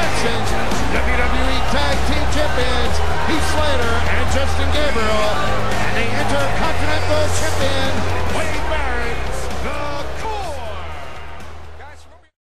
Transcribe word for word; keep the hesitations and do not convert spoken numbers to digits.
Jackson's W W E Tag Team Champions, Heath Slater and Justin Gabriel, and the Intercontinental Champion,